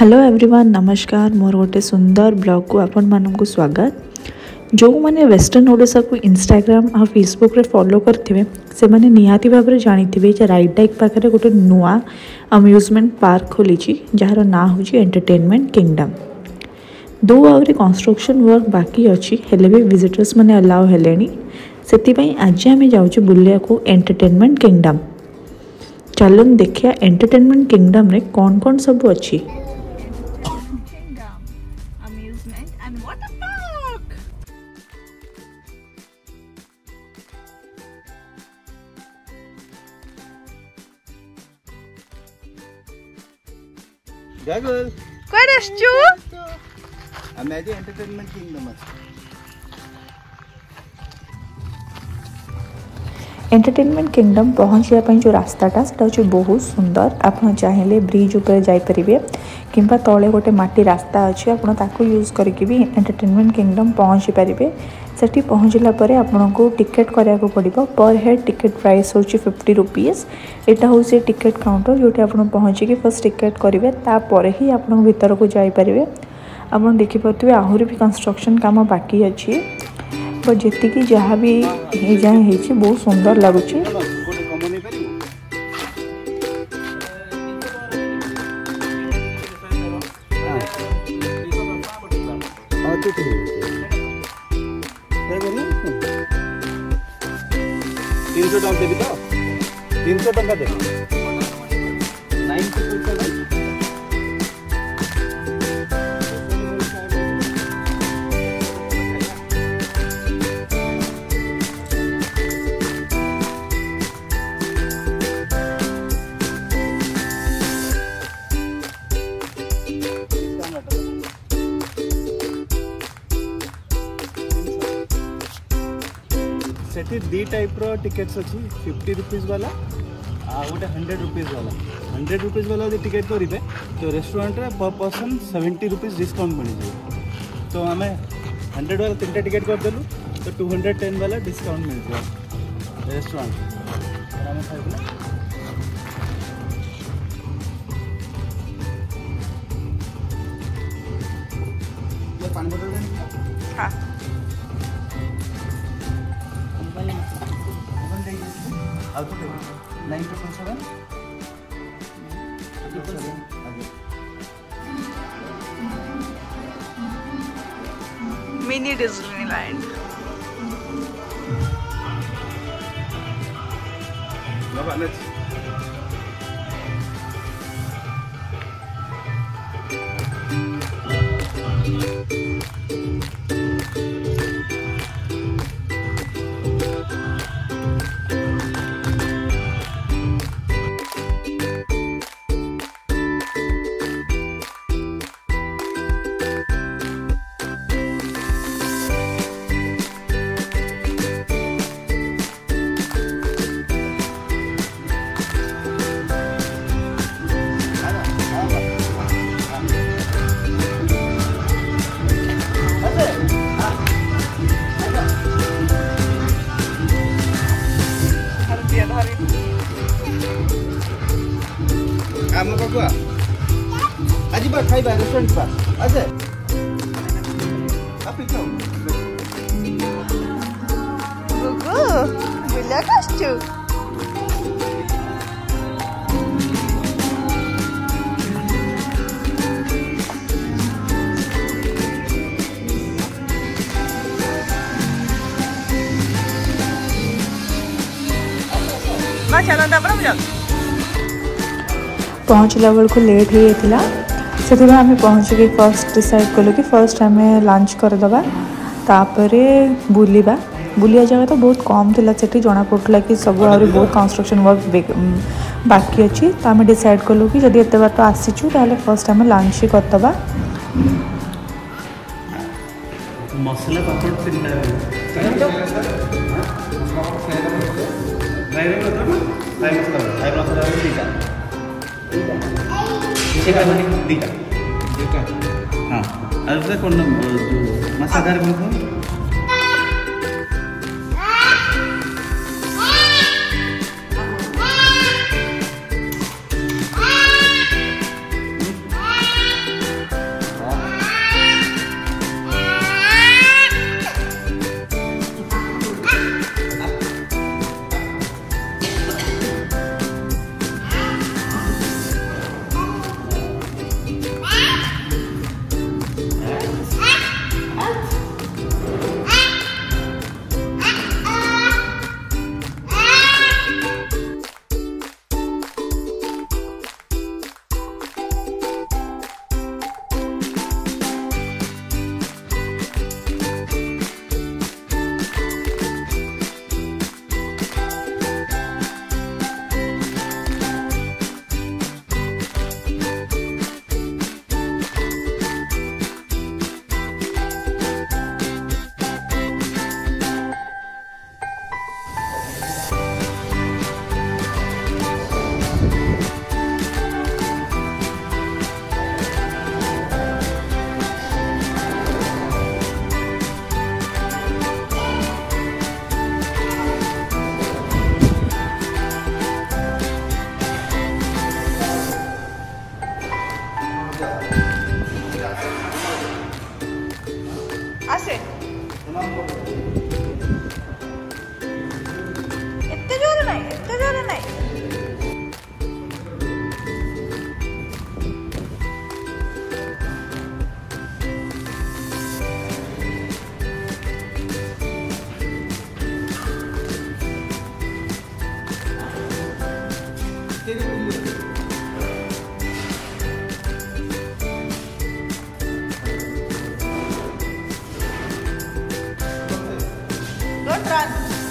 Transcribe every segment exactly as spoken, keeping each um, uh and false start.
Hello everyone नमस्कार मोर गोटे सुंदर ब्लॉग को आपण मानक स्वागत। जो मैंने वेस्टर्न ओडिशा को इंस्टाग्राम और फेसबुक रे फॉलो करथिबे से माने निहाती भाव में जानिथिबे जे राइडाइक पाखरे गोटे नुआ अम्यूजमेंट पार्क खोली जार ना होची एंटरटेनमेंट किंगडम। दो आउरी कंस्ट्रक्शन वर्क बाकी अच्छी हेले भी विजिटर्स माने अलाउ हेलेनी सेति आज आम जाऊँ बुलिया को एंटरटेनमेंट किंगडम। चलन देखिया एंटरटेनमेंट किंगडम रे कौन कौन सब अच्छी। Gaggle. Where is Chu? I'm at the entertainment kingdom. Entertainment kingdom पहुँचापी जो रास्ताटा से बहुत सुंदर। आप चाहिए ब्रिज उपर जापरेंगे कि तले गोटे माटी रास्ता अच्छी आपको यूज करके भी एंटरटेनमेंट किंगडम पहुँची पारे। सेठी पहुँचला आपन को टिकेट करा पड़ो। पर हेड टिकेट प्राइस हूँ फिफ्टी रुपीज। यहाँ हूँ टिकेट काउंटर जो आप पहुँचिकी फर्स्ट टिकेट करेंगे तापर ही आप भीतर को जापरेंगे। आप देखिपे आहरी भी कंस्ट्रक्शन काम बाकी अच्छी बट जी जहाँ भी जाए हो बहुत सुंदर लगुच। तीन सौ टका देवी तो तीन सौ टका दे सेठी दी टाइप रो टिकेट्स अच्छी फिफ्टी रुपीज वाला आ गोटे हंड्रेड रुपीज वाला। हंड्रेड रुपीज वाला जो टिकेट करेंगे तो रेस्टोरेंट रे per person seventy rupees discount मिल जाए। तो आम हंड्रेड वाला तीन टिकेट करदेलु तो टू हंड्रेड टेन वाला डिस्काउंट मिल जाए रेस्टोरेंट। पानी बोतल हाँ nine triple seven mini Disneyland. आम पाखुआ आज खाइबा रेस्टोरेंट बा आसे आप खाओ गुगु बुला कष्टु मा चलो तब ना पहुँचला बेल को लेट हो जाता से आम पहुँचिक फर्स्ट डिसाइड कलु कि फर्स्ट आम लंच करदे तापर बुलवा बुलिया जगह तो बहुत कम थी से जना पड़ा कि सब आहरी बहुत कंस्ट्रक्शन वर्क बाकी अच्छी। तो आम डिसाइड कलु कि जब एत बाट आसीचु ताले फर्स्ट आम लंच ही करदे। मसला हाँ अरे कौन मसादार आसे एत्ते जोर नहीं एत्ते जोर नहीं Don't run.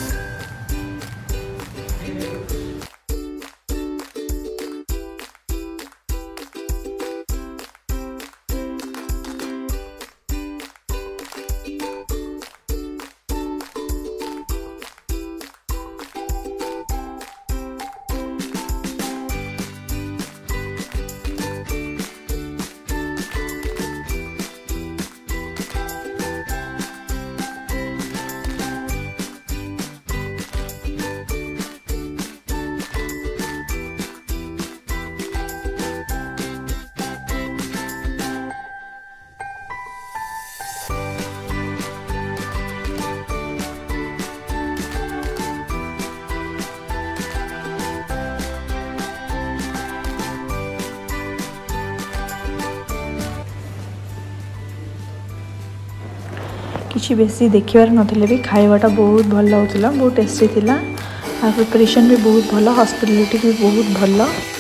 किसी बेसी देखिबार नथिले भी खाइबाटा बहुत भल होतला बहुत टेस्टी थिला आ प्रिपरेशन भी बहुत भल हॉस्पिटैलिटी भी बहुत भल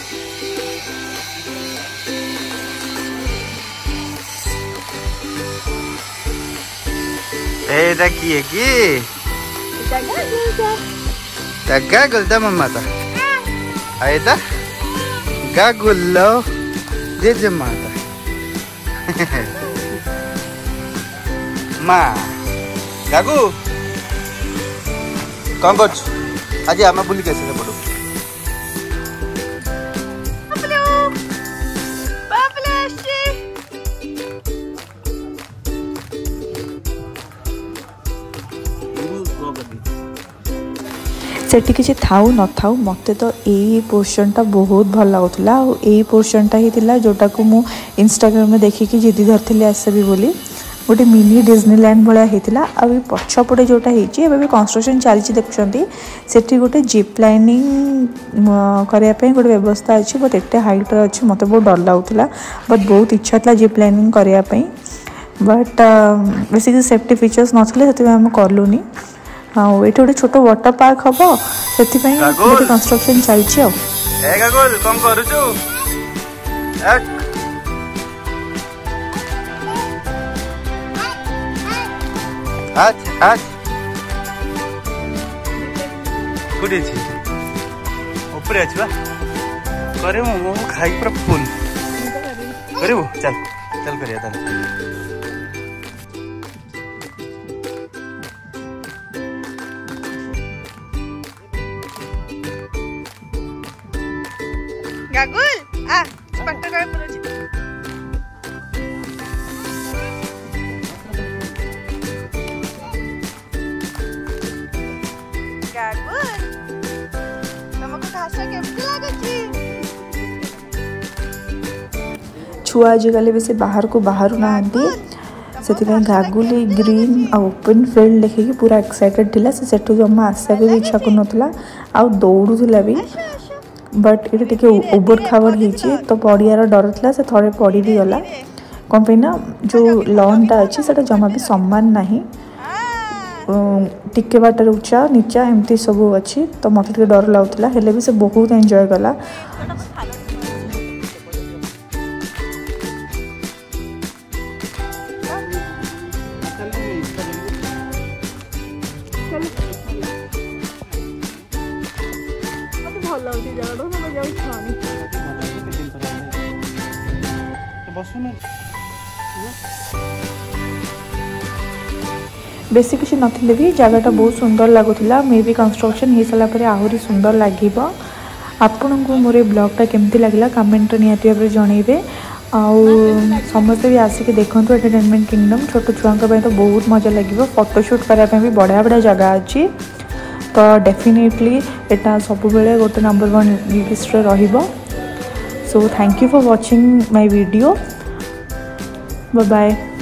एटा किए की तग्गा गुलदा मम्मा ता आयता गागुल्लो जेजे माता मा गागु कौन कर आज आम बुल के आसे पड़ो सेठी किसी थाऊ न थाऊ मत तो यही पोर्शनटा बहुत भल लगुला यही पोर्शनटा ही थिला जोटा को मु इंस्टाग्राम में देखिकी जिद्दी धरती आसबी बोली गोटे मिनी डिज्नीलैंड भाया होता आ पछपटे जोटा होती कंस्ट्रक्शन चलती देखुं से गोटे जीप लाइनिंग करने गोटे व्यवस्था अच्छी बट एटे हाइट अच्छी मत बहुत डर लगुला बट बहुत इच्छा था जीप लाइनिंग करने बट बेसिक सेफ्टी फीचर्स नथिले से आम कलुनी हाँ ये गोटे छोट वाटर पार्क हम से गोटे कंस्ट्रक्शन चलती आज आज गुडी छी ऊपर आछबा करे मो मो खाई पूरा फुल करे वो चल चल करिया चल गागुल आ स्पंटर करे पुरो छी छुआ आजिकल बेस बाहर को बाहर नहांती से गागुली ग्रीन आ ओपन फील्ड देखिए पूरा एक्साइटेड थिला से सेठू जमा आशा भी इच्छा कर आ दौड़ूला भी बट ये टे ओवर खावर हो तो पड़ियार डर था से थे पड़ भी गला कौन पे ना जो लॉनटा अच्छी से जमा भी सम्मान ना टिके बाटर उच्चा नीचा एमती सब अच्छी तो मत डर लगुला हेले भी से बहुत एंजॉय कला बेसी किसी नथिले भी जगहटा बहुत सुंदर लगुला मे भी कंस्ट्रक्शन हो सारा पर आहरी सुंदर लगे आपण को मोर ब्लॉगटा केमती लगला कमेंट निहाती भाव जनइबे आउ समस्ते भी आसिक देखु एंटरटेनमेंट किंगडम छोट छुआ तो बहुत मजा लगे फोटोशूट करने भी बढ़िया बढ़िया जगह अच्छी तो डेफिनेटली एटा सब बेले गोटे नंबर वन लिस्ट रहिबो so thank you for watching my video bye bye.